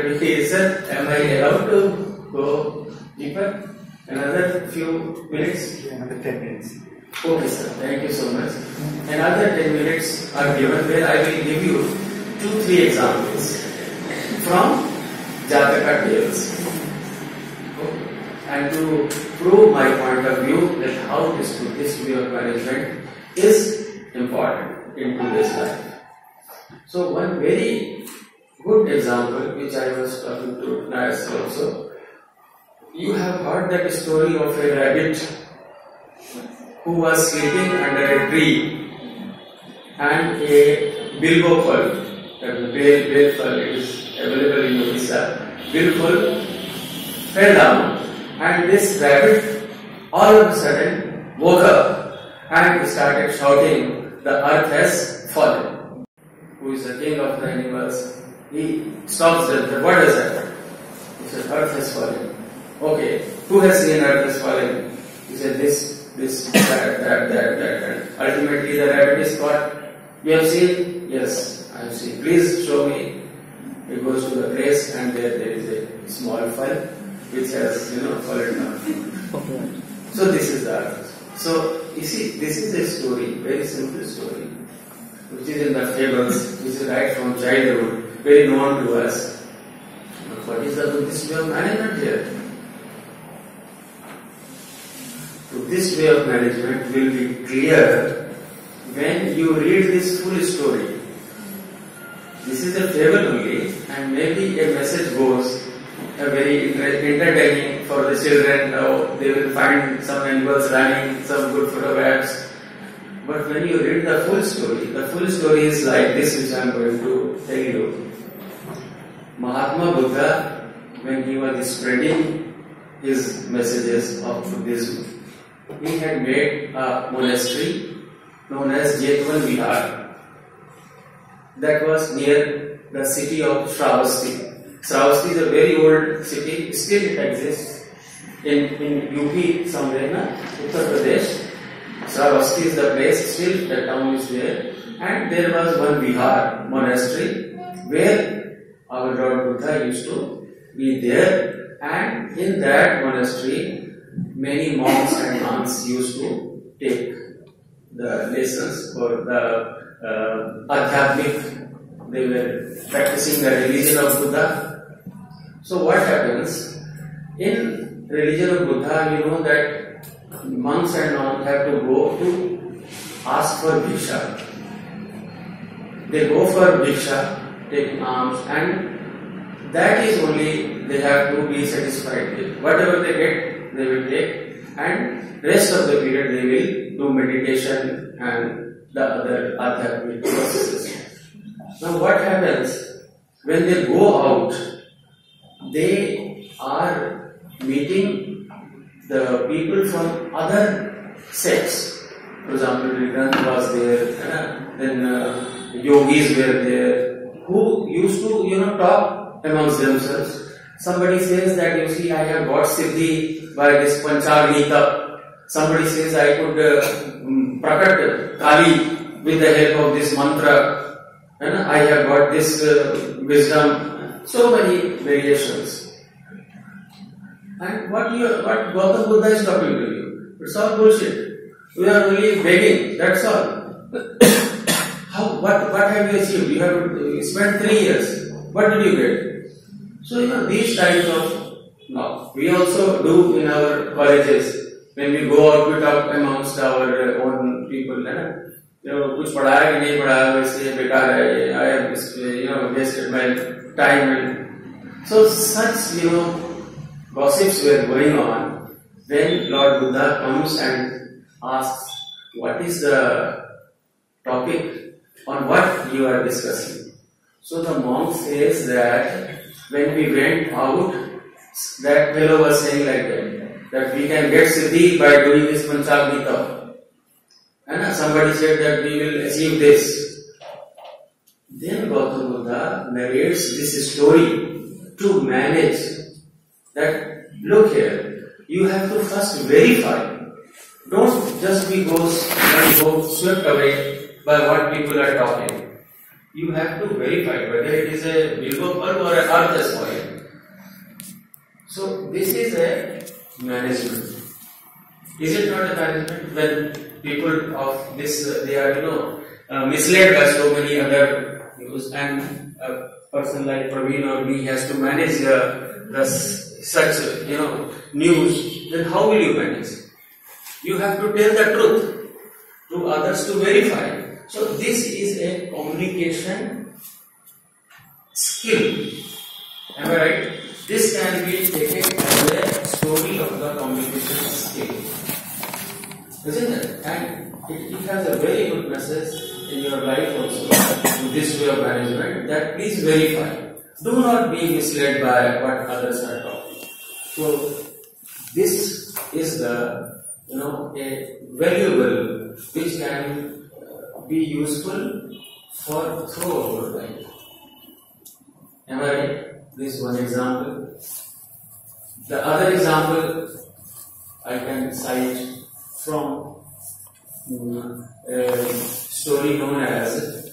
Okay, sir, am I allowed to go deeper? Another few minutes? Another 10 minutes. Okay, sir, thank you so much. Another 10 minutes are given where I will give you 2-3 examples from Jataka tales. And to prove my point of view that how this way of management is important in today's life. So one very good example which I was talking to Nayas also, you have heard that story of a rabbit who was sleeping under a tree and a bilbo ful, that bale ful is available in Odisha, bilbo fell down and this rabbit all of a sudden woke up and started shouting, "The earth has fallen." Who is the king of the animals? He stops them. What is that? He said, "Earth has fallen." Okay, who has seen earth has fallen? He said, this, that. And ultimately the rabbit is caught. You have seen? Yes, I have seen. Please show me. He goes to the place and there is a small file which has, fallen down. So this is the earth. So you see, this is a story, very simple story, which is in the fables, which is right from childhood, very known to us. But what is the Buddhist way of management here? So this way of management will be clear when you read this full story. This is a fable only, and maybe a message goes, a very entertaining for the children. They will find some animals running, some good photographs. But when you read the full story is like this, which I am going to tell you. Mahatma Buddha, when he was spreading his messages of Buddhism, he had made a monastery known as Jetwan Vihar. That was near the city of Shravasti. Shravasti is a very old city, still it exists in UP somewhere, Uttar Pradesh. Shravasti is the place, still the town is there, and there was one Vihar monastery where our Lord Buddha used to be there, and in that monastery many monks and nuns used to take the lessons for the Adhyatmik. They were practicing the religion of Buddha. So what happens? In religion of Buddha, you know that monks and nuns have to go to ask for bhiksha. They go for bhiksha, taking alms, and that is only they have to be satisfied with. Whatever they get, they will take, and rest of the period they will do meditation and the other adhyatmic processes. Now what happens when they go out? They are meeting the people from other sects. For example, Nirgant was there, then yogis were there, who used to talk amongst themselves. Somebody says that, you see, I have got siddhi by this Panchagnita. Somebody says I could prakat Kali with the help of this mantra. I have got this wisdom. So many variations. And what Gautam Buddha is talking to you, it's all bullshit. We are only begging, that's all. What have you achieved? You have spent 3 years. What did you get? So, these types of, we also do in our colleges. When we go out, we talk amongst our own people. कुछ पढ़ाया कि नहीं पढ़ाया, वैसे बेकार है, I have wasted my time. And so such gossips were going on when Lord Buddha comes and asks, what is the topic on what you are discussing? So the monk says that when we went out, that fellow was saying like that we can get siddhi by doing this Panchagnita. And somebody said that we will achieve this. Then Gautam Buddha narrates this story to manage that. Look here, you have to first verify. Don't just go swept away by what people are talking. You have to verify whether it is a bilbo ful or an earth has fallen. So this is a management. Is it not a management when people of this they are misled by so many other news, and a person like Praveen or me has to manage such news? Then how will you manage? You have to tell the truth to others to verify. So this is a communication skill. Am I right? This can be taken as a story of the communication skill, isn't it? And it has a very good message in your life also, in this way of management, that please verify. Do not be misled by what others are talking. So this is the a valuable which can be useful for throughout your life. Am I right? This is one example. The other example I can cite from a story known as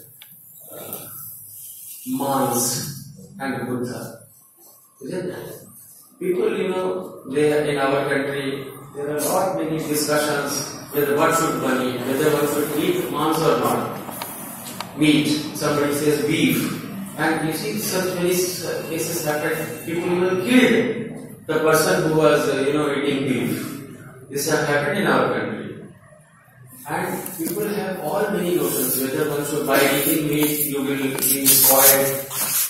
Mans and Buddha. Isn't it? People, they in our country, there are lot many discussions whether one should eat mans or not. Meat. Somebody says beef. And you see such many cases happen. People even killed the person who was eating beef. This has happened in our country. And people have all many notions whether one should by eating meat you will be spoiled.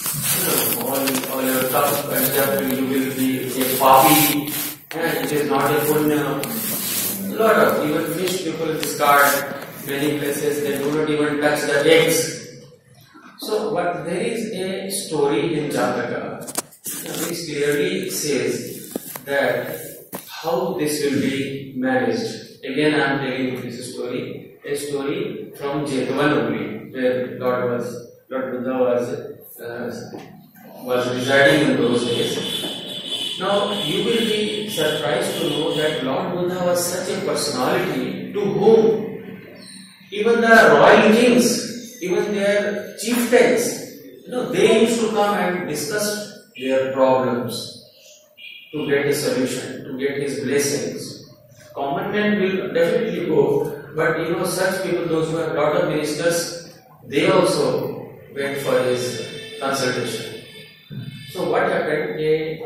All your tough and you will be a papi, and it is not a punya. A lot of even fish people discard. Many places they do not even touch the eggs. So, but there is a story in Jataka which clearly says that how this will be managed. Again, I am telling you this story, a story from Jetwan only, where Lord Buddha was residing in those days. Now, you will be surprised to know that Lord Buddha was such a personality to whom even the royal kings, even their chieftains, they used to come and discuss their problems to get a solution, to get his blessings. Common men will definitely go, but such people, those who have lot of ministers, they also went for his consultation. So what happened? A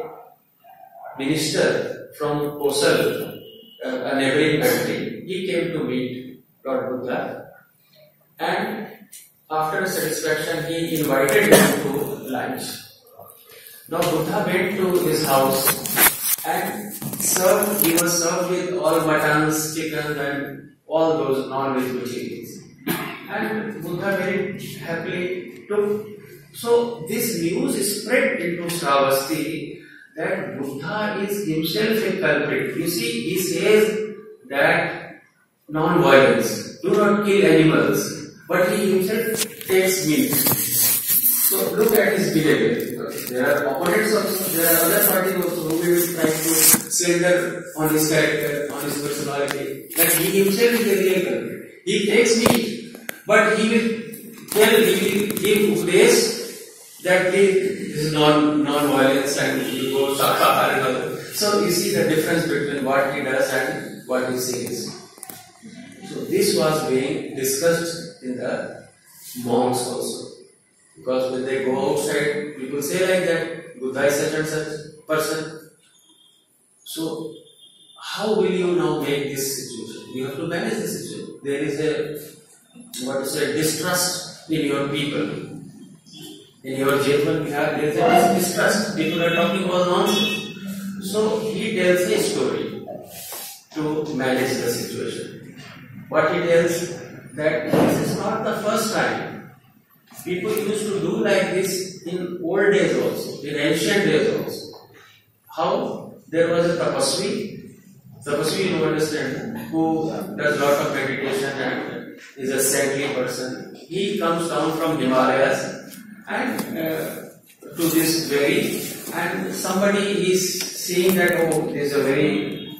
minister from Kosal, a neighboring country, he came to meet Lord Buddha, and after satisfaction he invited him to lunch. Now Buddha went to his house and he was served with all muttons, chicken and all those non-veg materials. And Buddha very happily took. So this news spread into Shravasti that Buddha is himself a culprit. You see, he says that non-violence, do not kill animals, but he himself takes meat. So look at his behavior. There are opponents also, there are other parties also who will try to slander on his character, on his personality. That he himself is a real culprit. He takes meat, but he will give upadesh that this is non-violence and you go shakahar and all. So you see the difference between what he does and what he says. So this was being discussed in the monks also. Because when they go outside, people say like that, Buddha is such and such person. So how will you now make this situation? You have to manage the situation. There is a distrust in your people. In your Jetwan Bihar, there is a distrust. People are talking all nonsense. So he tells a story to manage the situation. What he tells that this is not the first time. People used to do like this in old days also, in ancient days also. How? There was a tapasvi you understand, who does lot of meditation and is a saintly person. He comes down from Himalayas and to this valley, and somebody is seeing that, oh, there is a very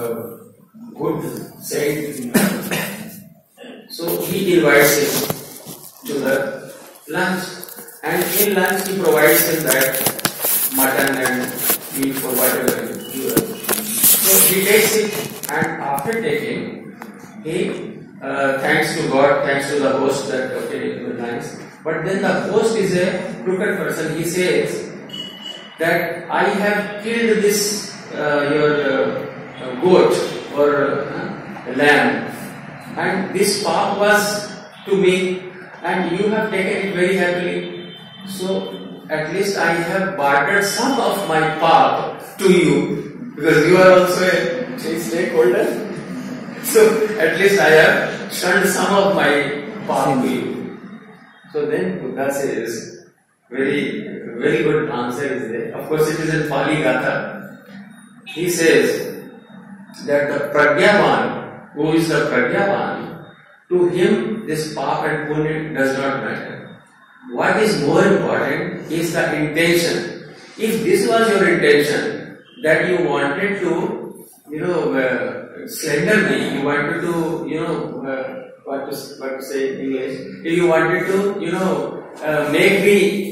good saint. So he invites him to the lunch, and in lunch he provides him that mutton and meat or whatever you are. So he takes it, and after taking, he thanks to God, thanks to the host that okay, it was nice. But then the host is a crooked person. He says that I have killed this your goat or lamb, and this paap was to me, and you have taken it very happily. So at least I have bartered some of my paap to you, because you are also a stakeholder. So at least I have shunned some of my paap to you. So then Buddha says, very good answer is there. Of course it is in Pali Gatha. He says that the Pragyavan, who is the Pragyavan, to him this paap and punya does not matter. What is more important is the intention. If this was your intention, that you wanted to, slender me, you wanted to, what to say in English, if you wanted to, make me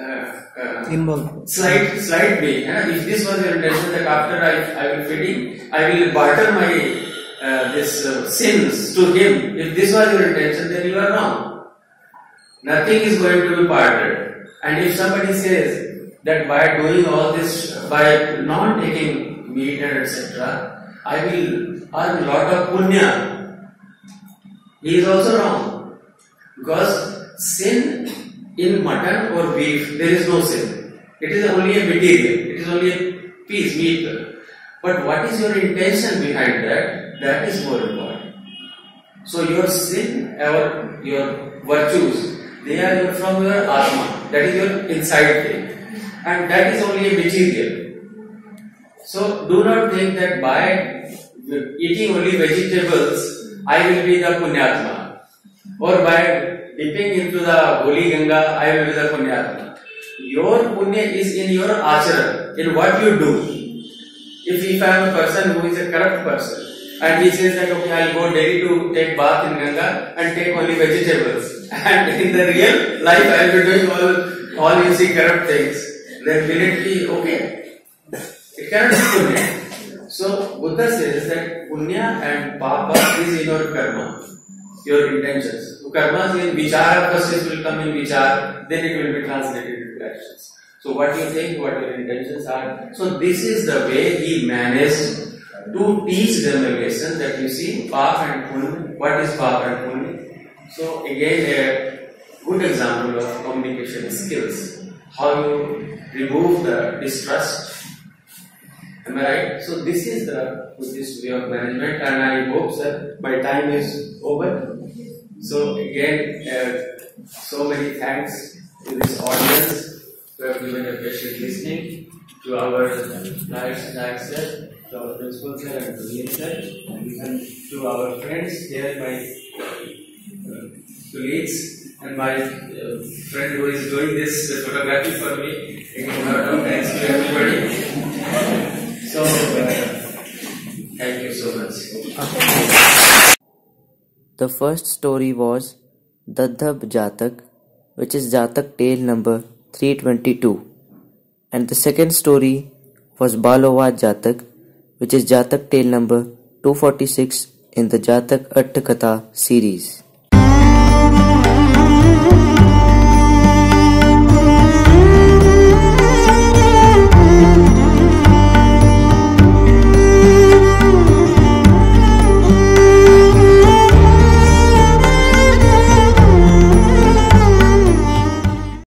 slide me. If this was your intention, that after I will feeding, I will barter my this sins to him. If this was your intention, then you are wrong. Nothing is going to be bartered. And if somebody says that by doing all this, by not taking meat and etc., I will earn a lot of punya, he is also wrong. Because sin in mutton or beef, there is no sin. It is only a material. It is only a piece, meat. But what is your intention behind that? That is more important. So your sin or your virtues, they are from your atma. That is your inside thing. And that is only a material. So do not think that by eating only vegetables, I will be the punyatma. Or by dipping into the holy Ganga, I will be the punyatma. Your punya is in your acharan, in what you do. If I am a person who is a corrupt person, and he says that okay, I will go daily to take bath in Ganga and take only vegetables, and in the real life I will be doing all you see corrupt things, then will it be okay? It cannot be punya. So Buddha says that punya and papa is in your karma, your intentions. So karma is in vichara, first it will come in vichara, then it will be translated into actions. So what you think, what your intentions are. So this is the way he managed to teach them a lesson that you see, paap and punya. What is paap and punya? So again a good example of communication skills. How you remove the distrust. Am I right? So this is the Buddhist way of management, and I hope that my time is over. So again, so many thanks to this audience who have given a patient listening, to our Nayak sir, to our principal sir and to me sir, and to our friends here, my colleagues and my friend who is doing this photography for me. Again, a lot of thanks to everybody. So, thank you so much. The first story was Dadhab Jatak, which is Jatak tale number 322, and the second story was Balowad Jatak, which is Jatak tale number 246 in the Jatak Atthakatha series.